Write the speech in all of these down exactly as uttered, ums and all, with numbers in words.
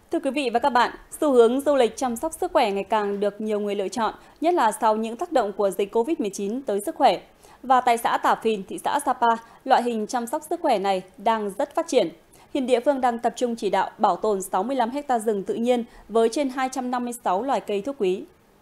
Thưa quý vị và các bạn, xu hướng du lịch chăm sóc sức khỏe ngày càng được nhiều người lựa chọn, nhất là sau những tác động của dịch Covid mười chín tới sức khỏe. Và tại xã Tả Phìn, thị xã Sapa, loại hình chăm sóc sức khỏe này đang rất phát triển. Hiện địa phương đang tập trung chỉ đạo bảo tồn sáu mươi lăm héc ta rừng tự nhiên với trên hai trăm năm mươi sáu loài cây thuốc quý.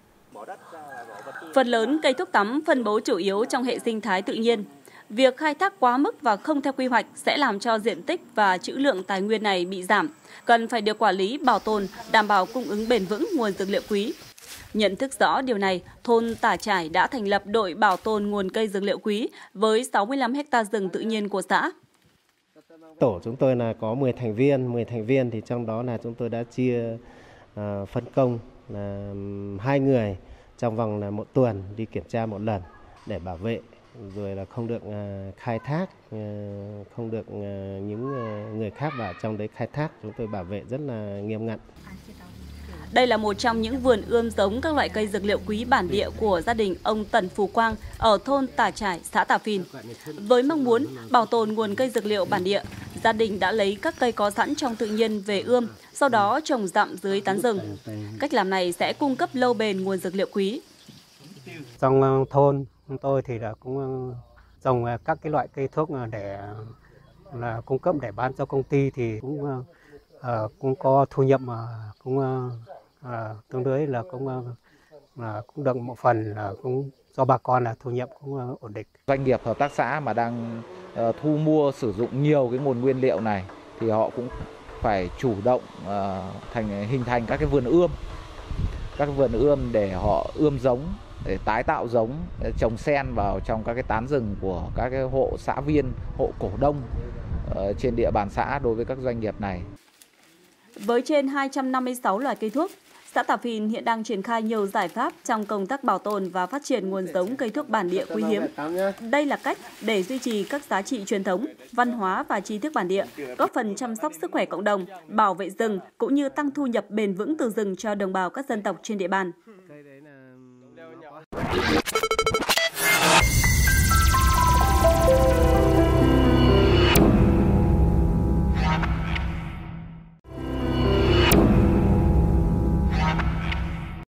Phần lớn cây thuốc tắm phân bố chủ yếu trong hệ sinh thái tự nhiên. Việc khai thác quá mức và không theo quy hoạch sẽ làm cho diện tích và trữ lượng tài nguyên này bị giảm, cần phải được quản lý, bảo tồn, đảm bảo cung ứng bền vững nguồn dược liệu quý. Nhận thức rõ điều này, thôn Tả Trải đã thành lập đội bảo tồn nguồn cây dược liệu quý với sáu mươi lăm héc ta rừng tự nhiên của xã. Tổ chúng tôi là có mười thành viên, mười thành viên thì trong đó là chúng tôi đã chia uh, phân công là hai người trong vòng là một tuần đi kiểm tra một lần để bảo vệ, rồi là không được uh, khai thác, uh, không được uh, những uh, người khác vào trong đấy khai thác, chúng tôi bảo vệ rất là nghiêm ngặt. Đây là một trong những vườn ươm giống các loại cây dược liệu quý bản địa của gia đình ông Tần Phú Quang ở thôn Tả Trải, xã Tả Phìn. Với mong muốn bảo tồn nguồn cây dược liệu bản địa, gia đình đã lấy các cây có sẵn trong tự nhiên về ươm, sau đó trồng dặm dưới tán rừng. Cách làm này sẽ cung cấp lâu bền nguồn dược liệu quý. Trong thôn tôi thì là cũng trồng các cái loại cây thuốc để là cung cấp để bán cho công ty thì cũng uh, cũng có thu nhập mà cũng uh, tương đối là cũng uh, cũng được một phần là cũng do bà con là thu nhập cũng uh, ổn định. Doanh nghiệp hợp tác xã mà đang uh, thu mua sử dụng nhiều cái nguồn nguyên liệu này thì họ cũng phải chủ động uh, thành hình thành các cái vườn ươm, các cái vườn ươm để họ ươm giống, để tái tạo giống, để trồng xen vào trong các cái tán rừng của các cái hộ xã viên, hộ cổ đông ở trên địa bàn xã đối với các doanh nghiệp này. Với trên hai trăm năm mươi sáu loài cây thuốc, xã Tả Phìn hiện đang triển khai nhiều giải pháp trong công tác bảo tồn và phát triển nguồn giống cây thuốc bản địa quý hiếm. Đây là cách để duy trì các giá trị truyền thống, văn hóa và tri thức bản địa, góp phần chăm sóc sức khỏe cộng đồng, bảo vệ rừng cũng như tăng thu nhập bền vững từ rừng cho đồng bào các dân tộc trên địa bàn.